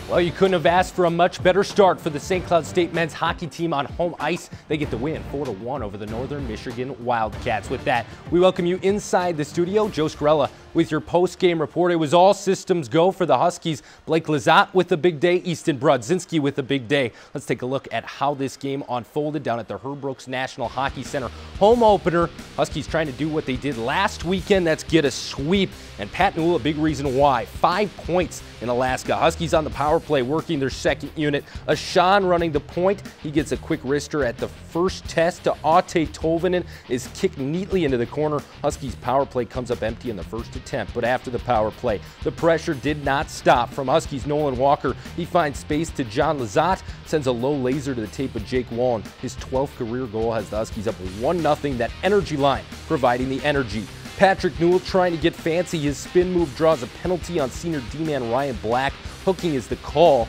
Well, you couldn't have asked for a much better start for the St. Cloud State men's hockey team on home ice. They get the win 4-1 over the Northern Michigan Wildcats. With that, we welcome you inside the studio. Joe Skrella with your post-game report. It was all systems go for the Huskies. Blake Lazat with a big day, Easton Brodzinski with a big day. Let's take a look at how this game unfolded down at the Herb Brooks National Hockey Center. Home opener, Huskies trying to do what they did last weekend. That's get a sweep. And Pat Newell, a big reason why. 5 points in Alaska. Huskies on the power play working their second unit. Ashan running the point. He gets a quick wrister at the first test to Atte Tolvanen. Is kicked neatly into the corner. Huskies power play comes up empty in the first attempt, but after the power play, the pressure did not stop from Huskies Nolan Walker. He finds space to John Lazat, sends a low laser to the tape of Jake Wallen. His 12th career goal has the Huskies up 1-0. That energy line providing the energy. Patrick Newell trying to get fancy. His spin move draws a penalty on senior D-man Ryan Black. Hooking is the call.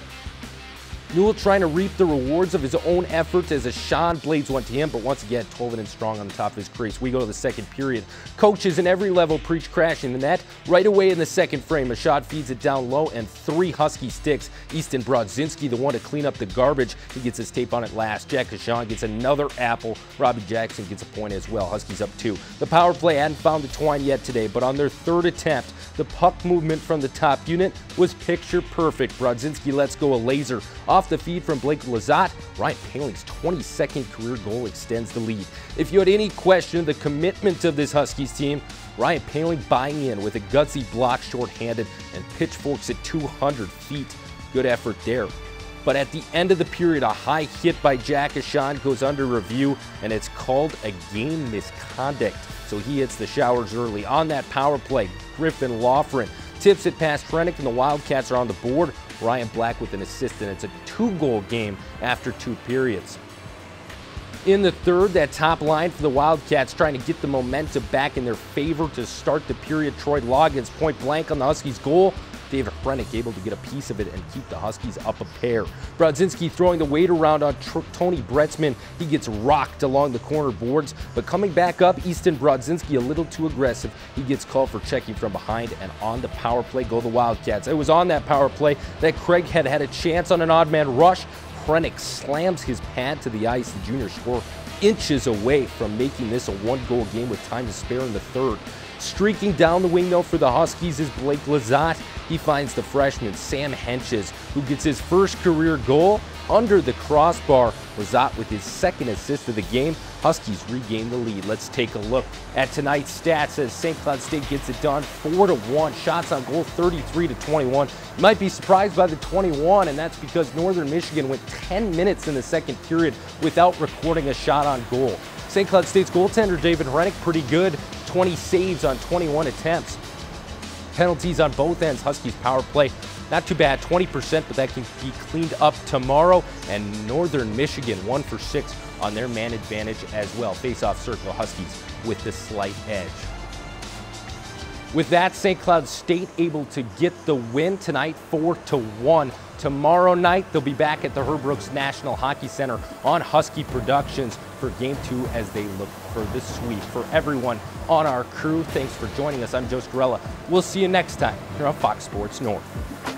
Newell trying to reap the rewards of his own efforts as Ashan blades one to him, but once again, Tolvanen strong on the top of his crease. We go to the second period. Coaches in every level preach crashing the net. Right away in the second frame, Ashan feeds it down low and 3 Husky sticks. Easton Brodzinski, the one to clean up the garbage. He gets his tape on it last. Jack Ashan gets another apple. Robbie Jackson gets a point as well. Huskies up 2. The power play hadn't found the twine yet today, but on their third attempt, the puck movement from the top unit was picture perfect. Brodzinski lets go a laser. Off the feed from Blake Lazat, Ryan Paling's 22nd career goal extends the lead. If you had any question of the commitment of this Huskies team, Ryan Paling buying in with a gutsy block shorthanded and pitchforks at 200 feet. Good effort there. But at the end of the period, a high hit by Jack Ashan goes under review, and it's called a game misconduct. So he hits the showers early. On that power play, Griffin Loughran tips it past Hrennick, and the Wildcats are on the board. Ryan Black with an assist, and it's a 2-goal game after 2 periods. In the third, that top line for the Wildcats trying to get the momentum back in their favor to start the period. Troy Loggins point blank on the Huskies' goal. David Hrennick able to get a piece of it and keep the Huskies up a pair. Brodzinski throwing the weight around on Tony Bretzman. He gets rocked along the corner boards, but coming back up, Easton Brodzinski a little too aggressive. He gets called for checking from behind, and on the power play go the Wildcats. It was on that power play that Craig had a chance on an odd man rush. Hrennick slams his pad to the ice. The junior scorer inches away from making this a 1-goal game with time to spare in the third. Streaking down the wing, though, for the Huskies is Blake Lazat. He finds the freshman Sam Henches, who gets his first career goal under the crossbar. Lazat with his second assist of the game. Huskies regain the lead. Let's take a look at tonight's stats as St. Cloud State gets it done 4-1. Shots on goal 33-21. You might be surprised by the 21, and that's because Northern Michigan went 10 minutes in the second period without recording a shot on goal. St. Cloud State's goaltender David Hrennick pretty good. 20 saves on 21 attempts. Penalties on both ends. Huskies power play not too bad, 20%, but that can be cleaned up tomorrow. And Northern Michigan 1 for 6 on their man advantage as well. Face-off circle, Huskies with the slight edge. With that, St. Cloud State able to get the win tonight 4-1. Tomorrow night, they'll be back at the Herb Brooks National Hockey Center on Husky Productions for Game 2 as they look for the sweep. For everyone on our crew, thanks for joining us. I'm Joe Skrella. We'll see you next time here on Fox Sports North.